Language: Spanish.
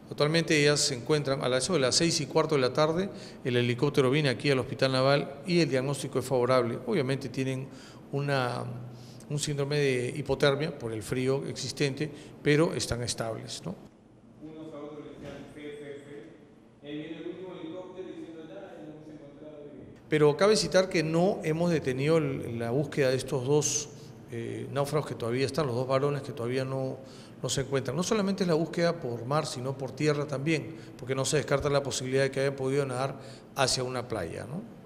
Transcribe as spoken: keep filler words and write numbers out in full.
Actualmente ellas se encuentran a las, eso de las seis y cuarto de la tarde, el helicóptero viene aquí al Hospital Naval y el diagnóstico es favorable. Obviamente tienen una, un síndrome de hipotermia por el frío existente, pero están estables, ¿no? Unos a otros le decían fe, fe, fe. Ahí viene el último helicóptero diciendo ya, ya hemos encontrado. Pero cabe citar que no hemos detenido la búsqueda de estos dos eh, náufragos que todavía están, los dos varones que todavía no, no se encuentran. No solamente es la búsqueda por mar, sino por tierra también, porque no se descarta la posibilidad de que hayan podido nadar hacia una playa, ¿no?